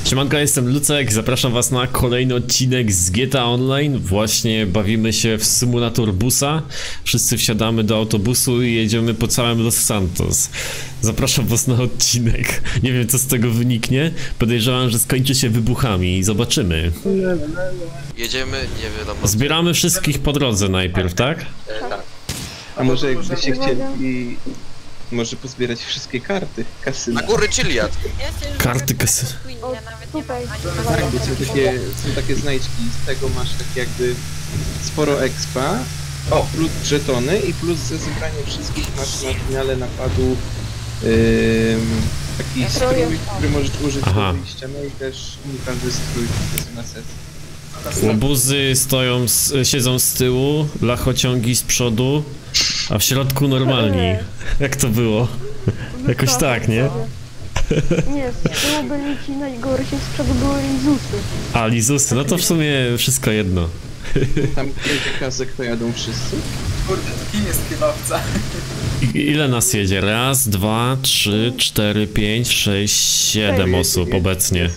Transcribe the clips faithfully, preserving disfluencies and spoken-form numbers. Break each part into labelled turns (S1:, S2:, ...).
S1: Siemanko, jestem Lucek, zapraszam was na kolejny odcinek z G T A Online. Właśnie bawimy się w symulator busa. Wszyscy wsiadamy do autobusu i jedziemy po całym Los Santos. Zapraszam was na odcinek. Nie wiem, co z tego wyniknie. Podejrzewam, że skończy się wybuchami i zobaczymy.
S2: Jedziemy, nie wiadomo.
S1: Zbieramy wszystkich po drodze najpierw, tak?
S2: E, tak.
S3: A może jakbyście chcieli... Może pozbierać wszystkie karty kasyna.
S2: Na góry Chiliad.
S1: Karty kasy.
S4: Tutaj.
S3: Tak, bo są takie, są takie znajdźki, z tego masz tak jakby sporo expa, o, plus żetony i plus za zebranie wszystkich masz na finale napadu ym, taki strój, który możesz użyć
S1: Aha.
S3: do wyjścia, no i też unikalny strój na sesji.
S1: Łobuzy stoją, z, siedzą z tyłu, lachociągi z przodu, a w środku normalni. Jak to było? Jakoś tak, nie?
S4: Nie, z tyłu byli ci najgorsi, z przodu były lizusy.
S1: A, lizusy, no to w sumie wszystko jedno.
S3: Tam kiedy kazek to jadą wszyscy?
S5: Kurde, to kim jest kierowca?
S1: I, ile nas jedzie? Raz, dwa, trzy, cztery, pięć, sześć, siedem osób obecnie.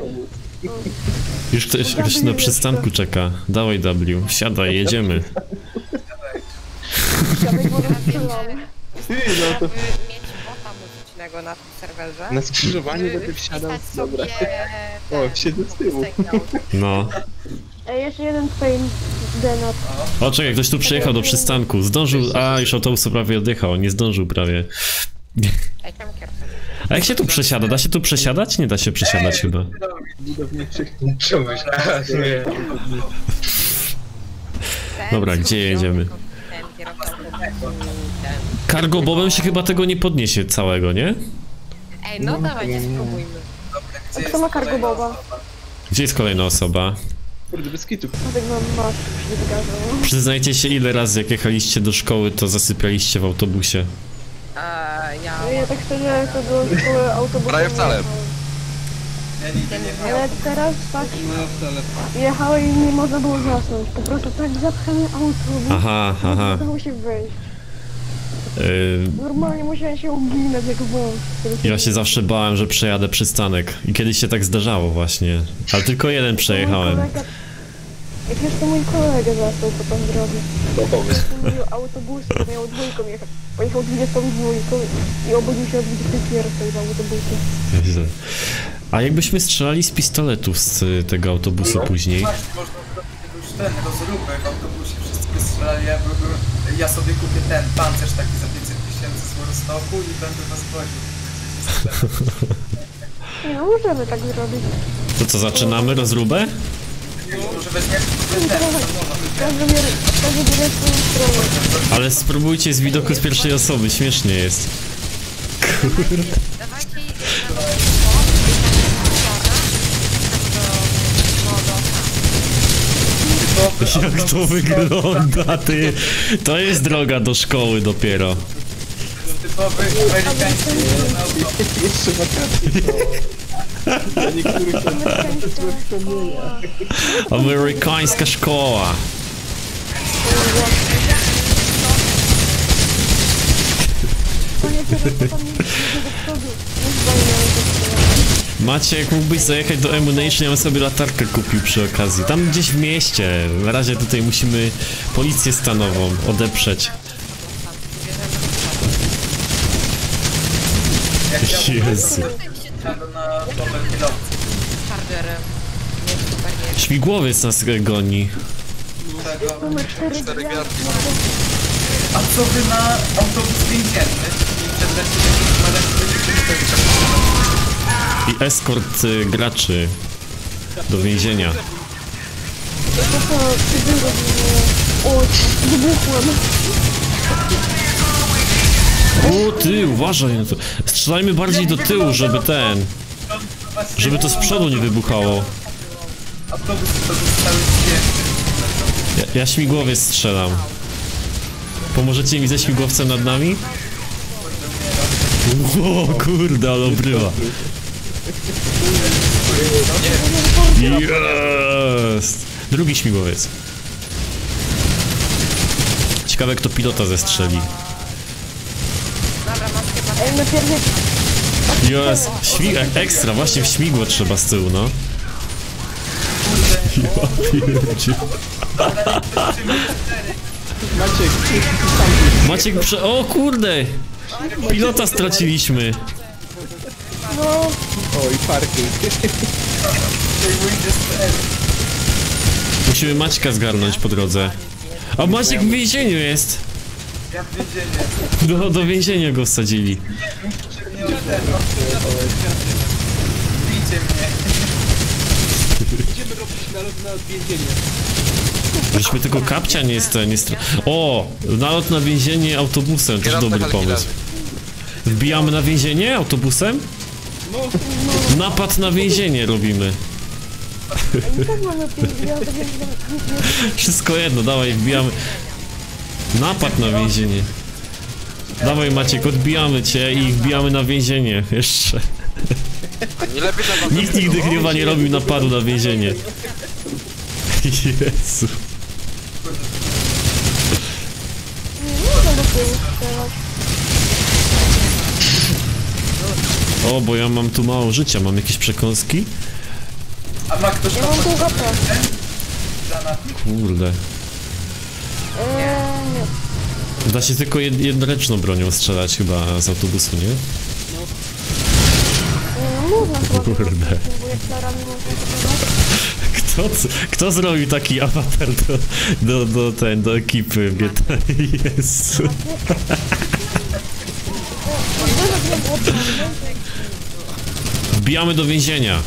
S1: Już ktoś, ktoś na przystanku czeka. Dawaj W, siadaj, jedziemy.
S4: Siadaj, bo rozstrzelamy.
S3: Ty, no to
S6: mieć bota muzycznego na tym serwerze.
S3: na skrzyżowaniu będę wsiadał,
S6: Wpisać
S3: dobra.
S6: sobie
S3: O,
S6: ten
S3: siedzę z tyłu.
S6: sygnał.
S1: No.
S4: Ej, jeszcze jeden tutaj denat.
S1: O, czekaj, ktoś tu przyjechał do przystanku. Zdążył, a już autobus prawie odjechał, nie zdążył prawie.
S6: Ej, tam kierowca.
S1: A jak się tu przesiada? Da się tu przesiadać? Nie da się przesiadać chyba.
S3: Budowniczych.
S5: Czułeś, nie.
S6: Ten
S1: Dobra, gdzie jedziemy?
S6: Ten kierowca autobusu, ten.
S1: Cargo Bobem się chyba tego nie podniesie całego, nie?
S6: Ej, no dawajcie, spróbujmy.
S4: A kto ma cargo boba?
S1: Gdzie jest kolejna osoba?
S3: Kurde, bez kitu.
S4: Tak mam masz, już nie wygarzał.
S1: Przyznajcie się, ile razy jak jechaliście do szkoły, to zasypialiście w autobusie.
S6: Eee, ja...
S4: No ja tak szczerze, to do szkoły autobusu
S2: Prawie wcale.
S5: Ja nigdy nie
S4: Ale teraz tak jechałem i nie można było zasnąć. Po prostu tak zapchany autobus,
S1: Aha, aha.
S4: nie dało się wejść.
S1: Yy,
S4: Normalnie musiałem się uginać jak wąż.
S1: ja się zawsze bałem, że przejadę przystanek. I kiedyś się tak zdarzało właśnie. Ale tylko jeden przejechałem.
S4: Kolega, jak jeszcze mój kolega zastał, co pan zrobił. Mówił autobusem, miał dwójką jechać. Pojechał dwudziestą dwójką i obudził się o dwudziestej pierwszej w autobusie.
S1: Źle. A jakbyśmy strzelali z pistoletu z y, tego autobusu później?
S5: Masz, można zrobić już ten rozróbek w autobusie, wszyscy strzelali, ja, byłby- ja sobie kupię ten pancerz taki za pięćset tysięcy z Warstocku i będę was woził.
S4: Nie no, możemy tak zrobić.
S1: To co, zaczynamy rozróbę?
S5: Może weźmiemy sobie ten,
S4: Każdy biorę, każdy biorę swoją stronę.
S1: Ale spróbujcie z widoku z pierwszej osoby, śmiesznie jest. Kurde.
S6: Dawajcie i...
S1: Jak to wygląda, ty? To jest droga do szkoły dopiero.
S5: typowy amerykański autobus.
S3: Jeszcze wakacje są. Dla niektórych to złe wspomnienia.
S1: Amerykańska szkoła.
S4: Panie, teraz to tam nie idzie do przodu. Nie zwalniamy do przodu.
S1: Maciek, mógłbyś zajechać do Emunation, ja bym sobie latarkę kupił przy okazji. Tam gdzieś w mieście. Na razie tutaj musimy policję stanową odeprzeć.
S5: Jak ja
S1: Jezu.
S5: jadę na Bobel kierowcy.
S6: Chargerem. Nie, super nie.
S1: Śmigłowiec nas goni.
S5: Tego.
S4: Numer cztery
S2: Cztery
S4: gwiazdy.
S2: gwiazdki.
S5: A co wy na autobus więzienny? I przed
S1: I eskort y, graczy do więzienia.
S4: To co, ty było, o, wybuchłem.
S1: O ty, uważaj na to. Strzelajmy bardziej do tyłu, żeby ten... Żeby to z przodu nie wybuchało.
S5: Autobus to zostały zdjęte.
S1: Ja, ja śmigłowiec strzelam. Pomożecie mi ze śmigłowcem nad nami? O kurde, ale obrywa. Jest! Drugi śmigłowiec. Ciekawe, kto pilota zestrzeli.
S6: Dobra, mam chyba...
S4: Ej, najpierw
S1: Jest, śmig ekstra, właśnie w śmigło trzeba z tyłu, no. Ja pierdzie.
S3: Maciek,
S1: Maciek prze... O kurde! Pilota straciliśmy.
S4: No,
S3: o i parking.
S1: Musimy Maćka zgarnąć po drodze. A Maciek w więzieniu jest.
S5: Ja w więzieniu.
S1: Do, do więzienia go wsadzili.
S5: Nie od tego. Bijcie mnie.
S3: Będziemy robić nalot na więzienie.
S1: Żeśmy tylko kapcia nie jest. Nie stra... O! Nalot na więzienie autobusem, też
S2: Kierowca
S1: dobry
S2: kalki
S1: pomysł. Wbijamy na więzienie autobusem?
S3: No,
S1: Napad na więzienie robimy.
S4: a i tak mamy pięć, ja to wiem, że
S1: Wszystko jedno, dawaj, wbijamy. Napad na więzienie. Dawaj Maciek, odbijamy cię i wbijamy na więzienie. Jeszcze.
S2: Nie lepiej na was.
S1: Nikt nigdy chyba nie robił napadu na więzienie. Jezu.
S4: nie można do tyłu strzelać.
S1: O, bo ja mam tu mało życia, mam jakieś przekąski?
S5: A ma ktoś
S4: Ja
S5: tam
S4: mam pół gapę.
S1: Kurde.
S4: Eee, nie.
S1: Da się tylko jed jednoręczną bronią strzelać chyba z autobusu, nie?
S4: Nie, można chyba
S1: Kurde.
S4: bo jak flarami można to robić.
S1: Kto, c- kto zrobił taki awatar do, do, do, ten, do ekipy w G T A? Jezu. Wbijamy do więzienia.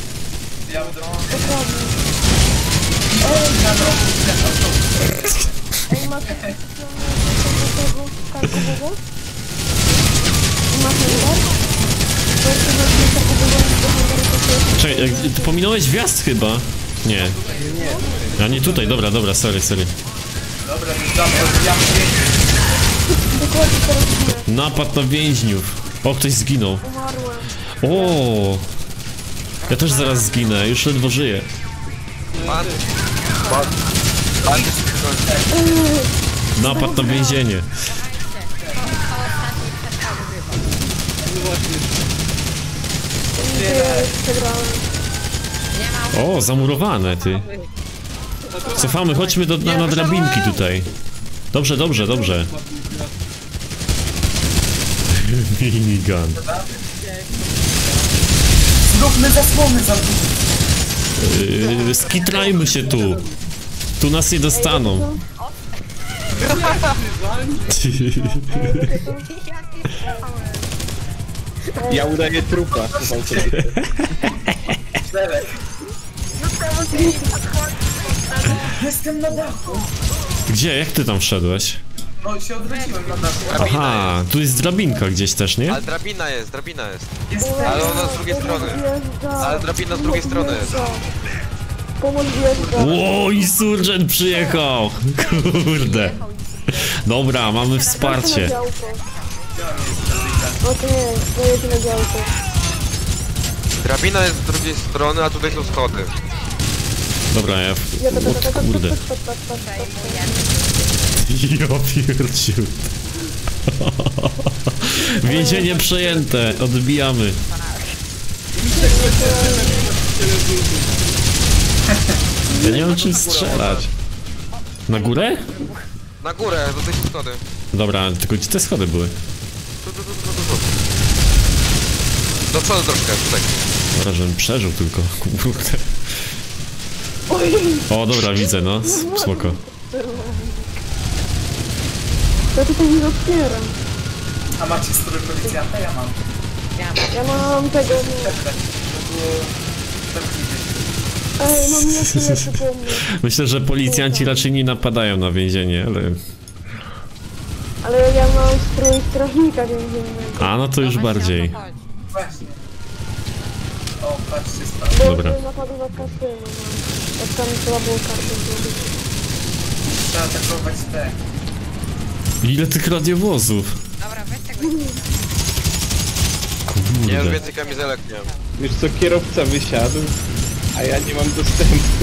S4: Ej, masz tego karkowego? Masz numer? To jest chyba z karkowego.
S1: Czekaj, jak- ty pominąłeś wjazd chyba? Nie. A nie tutaj, dobra, dobra, sorry, sorry.
S5: Dobra, wjeżdżamy, odbijamy więzień.
S4: Dokładnie teraz nie.
S1: Napad na więźniów. O, ktoś zginął.
S4: Umarłem.
S1: O, ja też zaraz zginę, już ledwo żyję.
S2: Pan. Pan. Pan.
S1: Napad na więzienie.
S4: Nie, przegrałem.
S1: O, zamurowane, ty. Cofamy, chodźmy do, na, na drabinki tutaj. Dobrze, dobrze, dobrze. Minigun.
S5: Zróbmy zasłony za
S1: Yy, skitrajmy się tu. Tu nas nie dostaną.
S3: ja udaję trupa.
S5: czterech. Jestem na dachu.
S1: Gdzie? Jak ty tam wszedłeś?
S5: No się odwróciłem na dachu.
S1: Aha, tu jest drabinka gdzieś też, nie?
S2: Ale drabina jest, drabina jest.
S5: Jestem.
S2: Ale ona z drugiej strony. Ale drabina z drugiej strony jest.
S4: Pomoc wjeżdża.
S1: Ło, Insurgent przyjechał! Kurde. Dobra, mamy wsparcie.
S4: No to nie, zajedzie na działko.
S2: Drabina jest z drugiej strony, a tutaj są schody.
S1: Dobra, ja...
S4: Ja to, to, to, to, to,
S1: Kurde.
S4: to, to, to, to, to.
S1: Ja pierdziu. Więzienie przejęte, odbijamy. Ja nie mam czym strzelać. Na górę?
S2: Na górę, do tej schody.
S1: Dobra, tylko gdzie te schody były?
S2: Tu, tu, tu, tu, tu, tu. Do przodu troszkę, tutaj.
S1: Dobra, żebym przeżył tylko. Kurde. O, dobra, widzę, no. S- Spoko.
S4: Ja tutaj nie otwieram.
S5: A macie strój policjanta? Ja mam.
S4: Ja mam tego, nie. Ej, mam jeszcze lepszy pomysł.
S1: Myślę, że policjanci raczej nie napadają na więzienie, ale...
S4: Ale ja mam strój strażnika więziennego.
S1: A, no to już bardziej.
S5: Właśnie. O, patrzcie, spadł.
S4: Bo
S1: Dobra.
S4: napadu na kasyno mam. Jak tam trzeba było kartę zrobić.
S5: Trzeba atakować te.
S1: Ile tych radiowozów?
S6: Dobra, weź tego.
S2: Nie, już
S1: Kurde.
S2: więcej kamizelek nie mam.
S3: Wiesz co, kierowca wysiadł, a ja nie mam dostępu.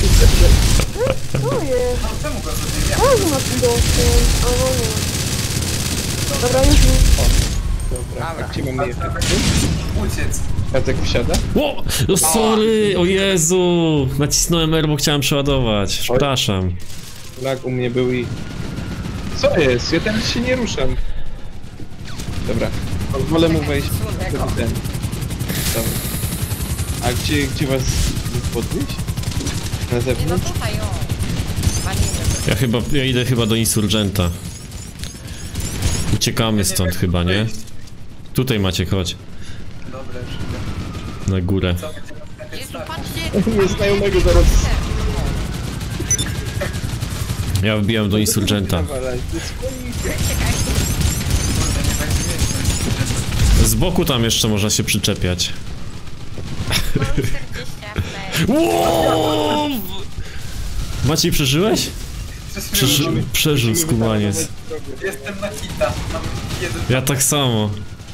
S4: Co jest?
S5: No, czemu go zrobiłem?
S4: O, że ma tu dostęp. A no nie. Dobra, już mi.
S3: Dobra,
S6: Dobra.
S3: a gdzie mamy jechać?
S5: Uciec.
S3: Jacek wsiada?
S1: O! No sorry! O Jezu! Nacisnąłem R, bo chciałem przeładować. Przepraszam.
S3: Lag u mnie był i... Co jest? Ja teraz się nie ruszam. Dobra, pozwolę mu wejść
S6: Czekaj,
S3: w ten. Dobra. A gdzie, gdzie was podnieść? Na
S6: Nie no
S3: zewnątrz?
S6: tutaj, o. Walimy.
S1: Ja chyba, ja idę chyba do Insurgenta. Uciekamy stąd chyba, nie? Tutaj Maciek, chodź.
S5: Dobra, już idę.
S1: Na górę.
S5: Co będzie następnie
S6: Jezu,
S5: stać?
S6: patrzcie!
S3: Nieznajomego zaraz...
S1: Ja wbijam do Insurgenta.
S3: Nawalaj, to jest policja.
S5: Kurde, nie będzie miejsca.
S1: Z boku tam jeszcze można się przyczepiać.
S6: Mam czterdzieści F P S.
S1: Wow! Maciej, przeżyłeś? Przeży przeżył skumaniec.
S5: Jestem na hita. Mam jeden.
S1: Ja tak samo.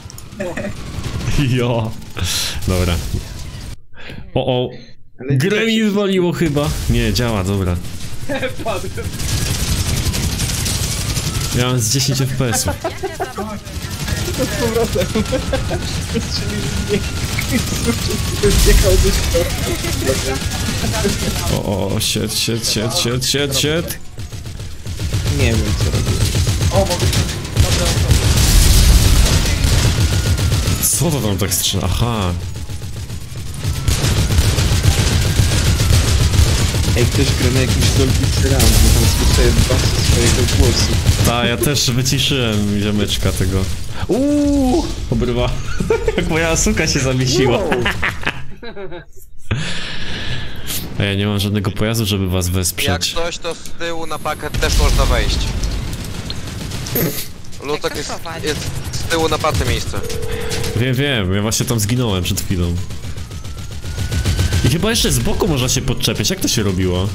S1: Jo. Dobra. O, o.
S3: Ale
S1: Grę mi wywaliło chyba. Nie, działa, dobra. Ja mam z dziesięć F P S ów.
S6: Ja się zabawię.
S3: z powrotem. Czyli nie... Zjechał gdzieś to.
S1: O, o, sied, sied, sied, sied, sied, sied.
S3: Nie wiem co robię.
S5: O, mogę... Dobra,
S1: Co to tam tak strzela? Aha.
S3: Ej, ktoś gra na jakimś Dolby Surround, bo tam słyszę basy swojego głosu.
S1: Ta, ja też wyciszyłem ziomeczka tego. Uuu, obrywa. Jak moja suka się zawiesiła. A ja nie mam żadnego pojazdu, żeby was
S2: Jak
S1: wesprzeć.
S2: coś, to z tyłu na pakę też można wejść. Lutek
S6: to
S2: jest,
S6: prowadzi?
S2: jest z tyłu na pace miejsce.
S1: Wiem, wiem, ja właśnie tam zginąłem przed chwilą. I chyba jeszcze z boku można się podczepiać, jak to się robiło?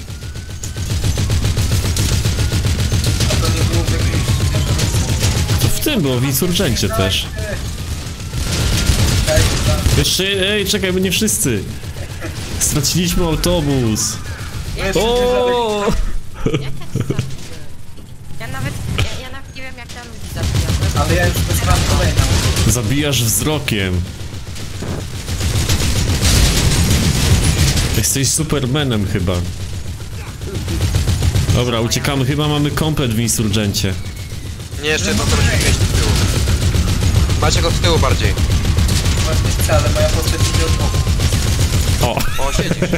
S5: a to nie było w jakimś...
S1: To w tym było, w Insurgencie też.
S5: Czekaj, tam.
S1: Jeszcze, ej, czekaj, bo nie wszyscy. Straciliśmy autobus. O!
S6: Ja nawet, ja, ja nawet nie wiem jak tam ludzi zabijam.
S5: Ale ja już wezwałem kolejną.
S1: Zabijasz wzrokiem. Jesteś Supermanem chyba. Dobra, uciekamy, chyba mamy komplet w Insurgencie.
S2: Nie, jeszcze jedno to musimy mieć z tyłu. Macie go z tyłu bardziej.
S5: Właśnie chcę, ale moja postać idzie od boku.
S1: O!
S2: O, siedzisz.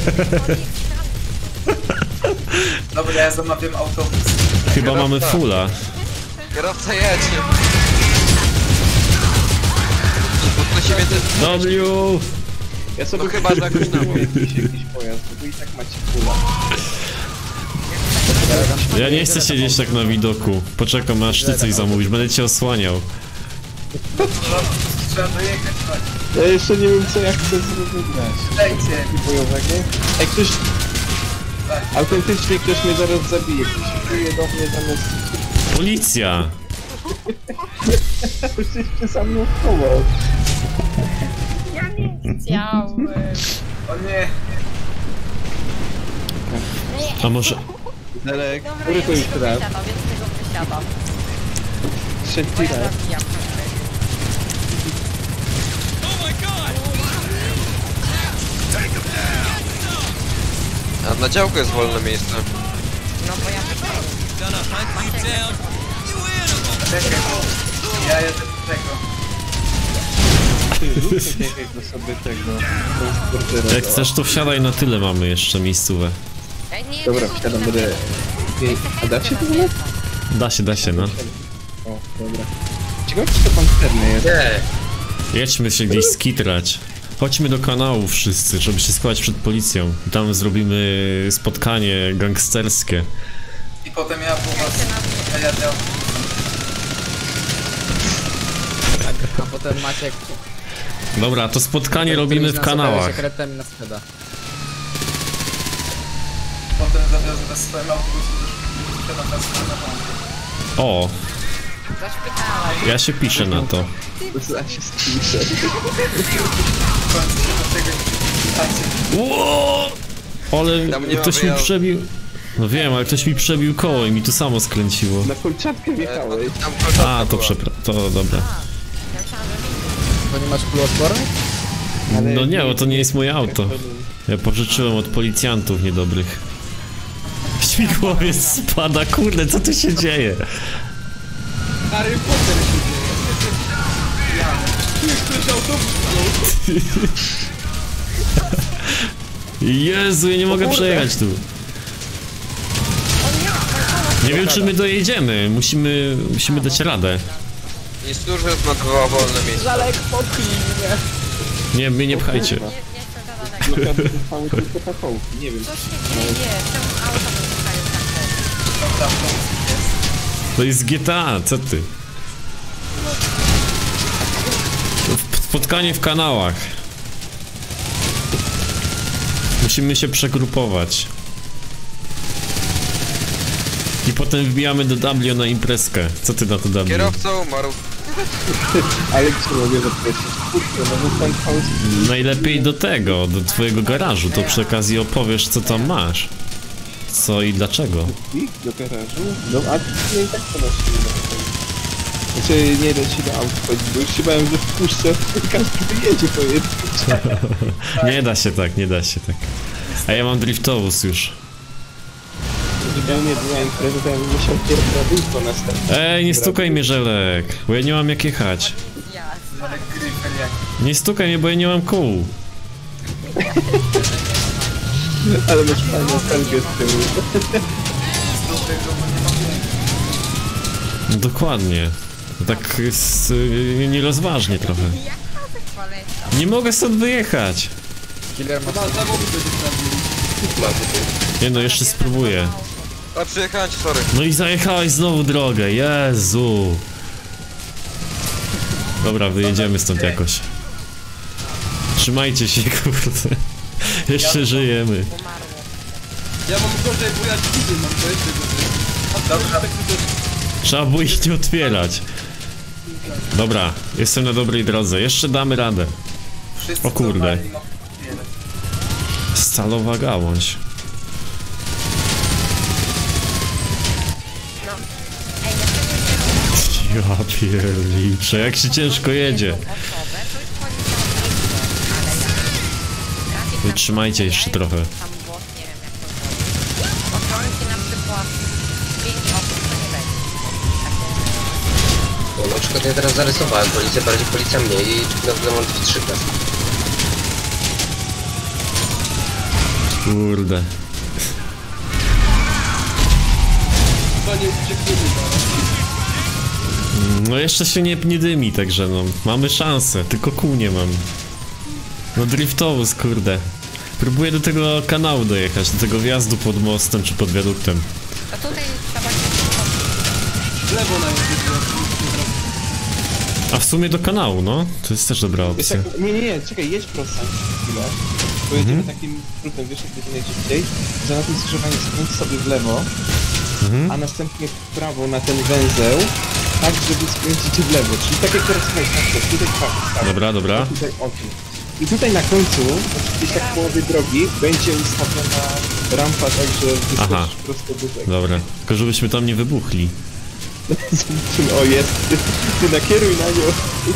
S5: Dobra, ja zamawiam autobus.
S1: Chyba mamy fulla.
S2: Kierowca jedzie. Bo to się więcej...
S1: W!
S3: Ja sobie
S2: No chyba, że jakoś tam-
S3: jakiś, jakiś pojazd, bo i tak macie kula.
S1: Ja nie chcę siedzieć tak na widoku. Poczekam, aż ty coś zamówisz, będę cię osłaniał.
S5: Trzeba dojechać, chodź.
S3: Ja jeszcze nie wiem co ja chcę zrobić.
S5: Dajcie.
S3: Bojowego? Ej, ktoś... Autentycznie ktoś mnie zaraz zabije. Ktoś czuje do mnie zamiast...
S1: Policja!
S3: Ktoś się za mną chował.
S6: Ja nie chciałem.
S5: O nie.
S1: A może...
S3: Dalek,
S6: Dobra,
S3: który
S6: ja
S3: to już
S6: tego
S3: raz?
S6: wysiadam, więc tego wysiadam.
S3: Trzeci
S6: Bo ja
S3: raz.
S6: zabijam każdego.
S2: A na działku jest wolne miejsce.
S6: No bo ja wysiadam.
S5: Czekaj. Ja jedę do tego.
S3: Ty, rób jakiegoś sobie tego... transportera.
S1: Jak chcesz, to wsiadaj, na tyle mamy jeszcze miejscówę.
S6: Ej, nie,
S3: Dobra,
S6: nie, nie,
S3: wsiadam,
S6: nie,
S3: będę...
S6: nie,
S3: Ej, a dacie to w ogóle?
S1: Da się, da się, no.
S3: O, dobra. Ciekawe czy to pancerny jest?
S2: Nie.
S1: Jedźmy się gdzieś skitrać. Chodźmy do kanału wszyscy, żeby się schować przed policją. Tam zrobimy spotkanie gangsterskie.
S5: I potem ja po was jadę
S7: A potem Maciek
S1: Dobra, to spotkanie robimy w kanałach.
S7: sekretem na sprzeda.
S5: Potem zawiozę na swoim autobusie do szpitala na skanowanie.
S1: O,
S6: do szpitala.
S1: ja się piszę na to.
S3: Za się spiszę.
S5: W końcu się do tego nie przyczyniacie.
S1: Ło! Ale
S2: Tam nie ma
S1: ktoś mi
S2: wyjazdu.
S1: przebił... No wiem, ale ktoś mi przebił koło i mi tu samo skręciło.
S3: Na kolczatkę wjechałeś.
S2: Tam kolczata
S1: A, to
S2: była.
S1: przepra... to dobra.
S7: To nie masz kuloodpornych?
S3: Ale
S1: No nie, bo to nie jest moje auto. Ja pożyczyłem od policjantów niedobrych. Śmigłowiec spada, kurde, co tu się dzieje?
S3: Harry Potter się dzieje. Tu jest ktoś autobus.
S1: Jezu, ja nie mogę przejechać tu. Nie wiem, czy my dojedziemy. Musimy, musimy dać radę.
S2: Nie służba zmarnowała wolne miejsce.
S7: Żalek, popchnij mnie.
S1: Nie, mnie nie pchajcie.
S6: Nie, nie chcę do daleko.
S3: Zostały tylko pachołki, nie wiem.
S6: Co się dzieje? Czemu auto wybuchają tak?
S5: Dobra, to jest.
S1: To jest G T A, co ty? Spotkanie w kanałach. Musimy się przegrupować. I potem wbijamy do W na imprezkę. Co ty na to W?
S2: Kierowca umarł.
S3: Ale czy mogę zapytać? Kurczę, no bo pan Faust
S1: Najlepiej do tego, do twojego garażu, to przy okazji opowiesz, co tam masz. Co i dlaczego.
S3: ich do garażu? No, a no i tak to na siebie na Znaczy, nie da się do aut chodzić, bo już się bałem, że wpuszczę i każdy wyjedzie pojedynczo.
S1: Nie da się tak, nie da się tak. A ja mam driftowóz już.
S3: Żeby nie była impreza, to ja bym musiał pierdolić po następnym.
S1: Ej, nie stukaj mnie, Żelek, bo ja nie mam jak jechać.
S5: Żalek gryfer jak.
S1: Nie stukaj mnie, bo ja nie mam kół.
S3: Ale masz fajną felgę z tyłu.
S5: Z dobrego, bo nie ma pieniędzy.
S1: Dokładnie. To tak jest yy, nierozważnie trochę.
S6: Jak to polecam?
S1: Nie mogę stąd wyjechać.
S7: Killer ma...
S1: Nie no, jeszcze spróbuję.
S2: A przyjechałem ci, sorry.
S1: No i zajechałeś znowu drogę, Jezu. Dobra, wyjedziemy stąd jakoś. Trzymajcie się, kurde. Jeszcze żyjemy.
S6: Umarło.
S3: Ja mam gorzej, bo ja widzę, mam to jeszcze gorzej.
S5: Dobra,
S1: Trzeba było ich nie otwierać. Dobra, jestem na dobrej drodze. Jeszcze damy radę.
S5: wszyscy
S1: O kurde.
S5: normalni mogą otwierać.
S1: Stalowa gałąź.
S6: No. Ej, ja tego
S1: Ja pierliczę, jak się ciężko jedzie.
S6: osobę, to już policjant ale jak... Raz ich tam
S1: Wytrzymajcie jeszcze
S6: podaje,
S1: trochę.
S6: Tam było, nie wiem jak to zrobić. Potrąci na przykład pięć osób, to nie będzie. Takie...
S8: No, na przykład ja teraz zarysowałem policję bardziej, policja mniej i na mam wstrzyka.
S1: Kurde. No jeszcze się nie, nie dymi, także no, mamy szansę, tylko kół nie mam. No driftowóz, kurde. Próbuję do tego kanału dojechać, do tego wjazdu pod mostem czy pod wiaduktem.
S6: To tutaj trzeba się...
S1: A w sumie do kanału, no. To jest też dobra
S3: Wiesz,
S1: opcja.
S3: jak, nie, nie, nie, czekaj, jedź prosto chwilę. Pojedziemy
S1: Mhm.
S3: takim skrótem, wiesz jak będzie najszybciej, że na tym skrzyżowaniu skręć sobie w lewo,
S1: Mhm.
S3: a następnie w prawo na ten węzeł, tak żeby skręcić w lewo. Czyli tak jak teraz słuchaj, tak, tutaj tak,
S1: Dobra, dobra.
S3: tutaj oczy. I tutaj na końcu, gdzieś tak w połowie drogi, będzie ustawiona rampa, tak że
S1: Aha.
S3: wyskoczysz prosto do tego.
S1: Dobra. Tylko żebyśmy tam nie wybuchli.
S3: O, jest, ty, ty nakieruj na nią.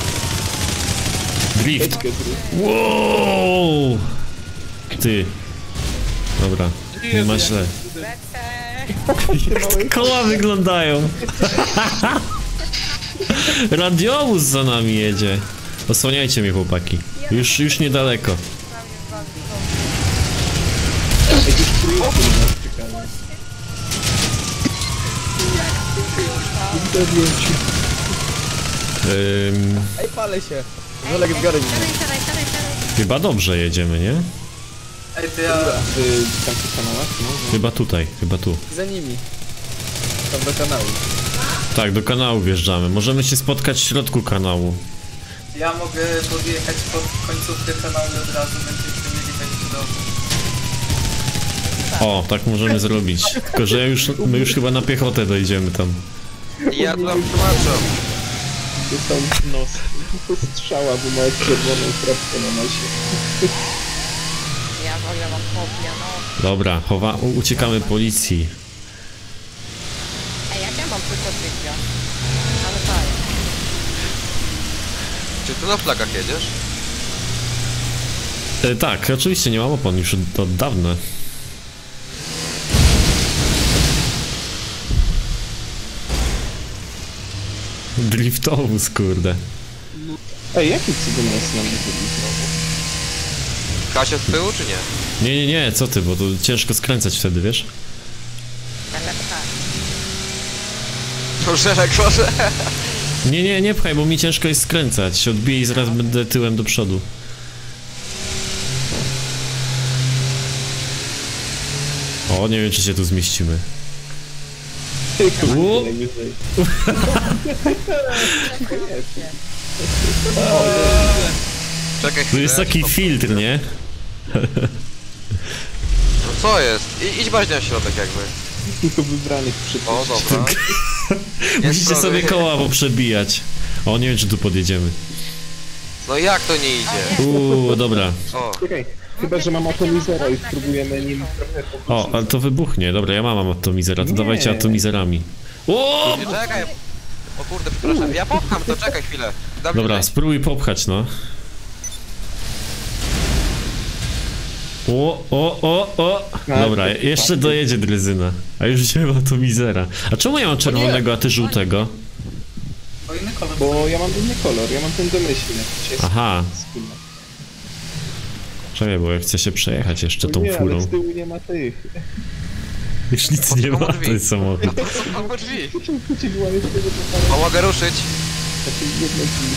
S1: Drift.
S3: Teczkę zrób.
S1: Wow! Ty. Dobra. Nie ma źle. Jak te koła wyglądają. Radiowóz za nami jedzie. Osłaniajcie mnie, chłopaki. Już, już niedaleko.
S3: Jakieś trójki na nas czekają.
S1: Ym,
S7: Ej, palę się. Żalek z góry.
S6: Siadaj, siadaj, siadaj, siadaj.
S1: chyba dobrze jedziemy, nie?
S5: Ej, to ja...
S3: Y, tam w kanałach, no.
S1: Chyba tutaj, chyba tu.
S7: Za nimi. Tam do kanału.
S1: Tak, do kanału wjeżdżamy. Możemy się spotkać w środku kanału.
S5: Ja mogę podjechać pod końcówkę kanału od razu, będziecie mieli wejść do...
S1: O, tak możemy zrobić. Tylko, że już, my już chyba na piechotę dojdziemy tam.
S2: Ja tu wam tłumaczę.
S3: Dostał nos. Strzała, bo ma czerwoną kropkę na nosie.
S6: Ja w ogóle mam fobię, no.
S1: Dobra, chowa u- uciekamy policji.
S6: Ej, jak ja mam tylko trybia? Ale tak.
S2: Czy ty na flagach jedziesz?
S1: E, tak, oczywiście nie mam opon już od, od dawna. Driftowóz, kurde.
S3: Ej, jaki cudem jest nam znowu?
S2: Kasia z tyłu, czy nie?
S1: Nie, nie, nie, co ty, bo to ciężko skręcać wtedy, wiesz?
S2: Proszę, proszę.
S1: Nie, nie, nie pchaj, bo mi ciężko jest skręcać. Odbiję i zaraz będę tyłem do przodu. O, nie wiem, czy się tu zmieścimy. U?
S2: Czekaj
S1: Tu
S2: chwilę.
S1: jest taki filtr, nie?
S2: No co jest? I, idź bardziej na środek jakby.
S3: Tylko wybranych
S2: O,
S3: przypadków.
S2: dobra.
S1: Musicie
S2: prawie.
S1: sobie koła poprzebijać. O, nie wiem, czy tu podjedziemy.
S2: No jak to nie idzie?
S1: Uuu, dobra.
S2: O,
S3: Czekaj, chyba, że mam atomizera i spróbujemy nim trochę
S1: O,
S3: pokuszyć.
S1: ale to wybuchnie. Dobra, ja mam atomizera, to
S3: Nie.
S1: dawajcie atomizerami. O!
S2: nie, czekaj. O kurde, przepraszam. Ja popcham to, czekaj chwilę. Dam
S1: Dobra,
S2: mi-
S1: spróbuj popchać, no. O, o, o, o! Dobra, jeszcze dojedzie drezyna. A już wziąłem atomizera. A czemu ja mam czerwonego, a ty żółtego?
S5: O inny kolor.
S3: Bo ja mam inny kolor, ja mam ten domyślny. Dzisiaj
S1: Aha.
S3: wspólny.
S1: Czekaj, bo ja chcę się przejechać jeszcze tą
S3: Nie, ale
S1: furą.
S3: z tyłu nie ma tych.
S1: Już nic nie ma, to jest samochód.
S2: Otwórz drzwi.
S3: Uciekła jeszcze do tego.
S2: Pomogę ruszyć.
S3: Takiej jednej chwili.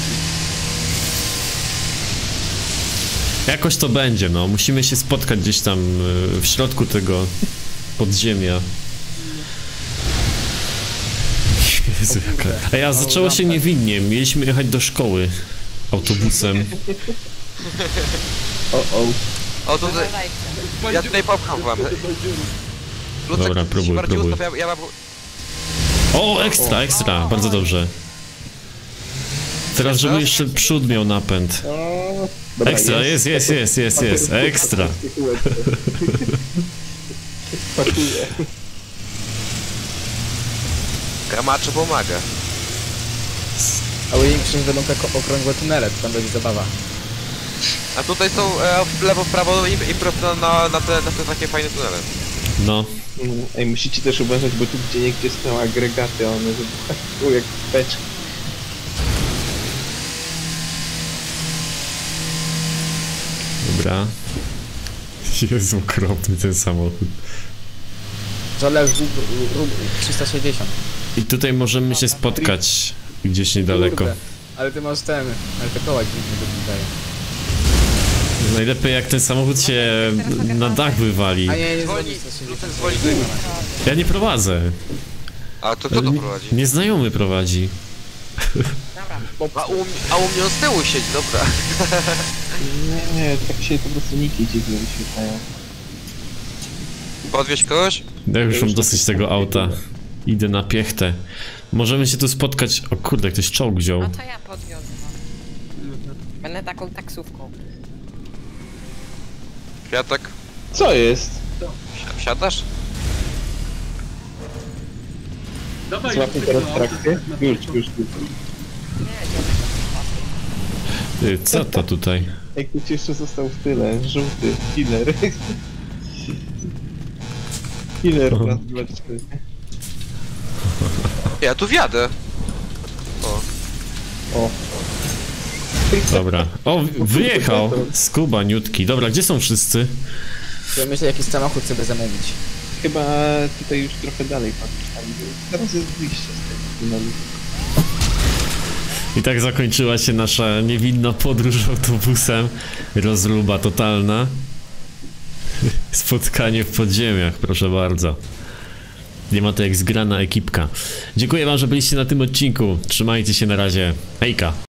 S1: Jakoś to będzie, no. Musimy się spotkać gdzieś tam y, w środku tego podziemia. Jezu, jaka... A ja zaczęło się niewinnie. Mieliśmy jechać do szkoły autobusem.
S3: O, o.
S2: O, tutaj. Ja tutaj popcham wam. Lucek,
S1: Dobra, próbuj,
S2: bardziej
S1: próbuj.
S2: ustaw, ja, ja mam...
S1: O, ekstra, ekstra, bardzo dobrze. Teraz, żeby jeszcze przód miał napęd.
S3: O. Dobra,
S1: Ekstra, jest, jest, jest, jest, jest, ekstra.
S3: Pakuję.
S2: Gramacze pomaga.
S7: A u niej przecież będą te ko- okrągłe tunele, to tam będzie zabawa.
S2: A tutaj są e, w lewo, w prawo i, i prosto na, na, te, na te takie fajne tunele.
S1: No,
S3: Mm, Ej, musicie też uważać, bo tu gdzie niegdzie są agregaty, a one wybuchają jak beczki.
S1: dobra. Jezu, okropny ten samochód.
S7: Żole trzysta sześćdziesiąt.
S1: I tutaj możemy się spotkać gdzieś niedaleko.
S7: Kurde, ale ty masz ten, ale te koła dziwnie wyglądają.
S1: Najlepiej jak ten samochód się na dach wywali.
S7: A nie, nie
S2: Zwolnij,
S7: zwolnij trzysta
S2: Lucek,
S7: sześćdziesiąt.
S2: zwolnij tutaj.
S1: Ja nie prowadzę.
S2: A to kto to prowadzi?
S1: Nieznajomy prowadzi.
S2: A u, a u mnie on z tyłu siedzi, dobra.
S3: Nie, nie, tak się po prostu niki dziwnie wyświetlają.
S2: Podwieźć kogoś?
S1: Ja już mam dosyć tego auta. Idę na piechtę. Możemy się tu spotkać... O kurde, ktoś czołg wziął.
S6: No to ja podwiozę. Będę taką taksówką.
S2: Kwiatek?
S3: Co jest?
S2: Wsi- Wsiadasz?
S3: Złapię teraz trakcję? Już, już, już.
S1: Ty, co to tutaj?
S3: Ej, ktoś jeszcze został w tyle. Żółty. Killer. Killer, raz, dwa, cztery.
S2: Ja tu wjadę. O.
S3: O.
S1: Dobra. O, wyjechał! Skubaniutki. Dobra, gdzie są wszyscy?
S7: Ja myślę, jakiś samochód sobie zamówić.
S3: Chyba tutaj już trochę dalej patrzę. Teraz jest wyjście z tego tunelu.
S1: I tak zakończyła się nasza niewinna podróż autobusem. Rozruba totalna. Spotkanie w podziemiach, proszę bardzo. Nie ma to jak zgrana ekipka. Dziękuję wam, że byliście na tym odcinku. Trzymajcie się na razie. Hejka.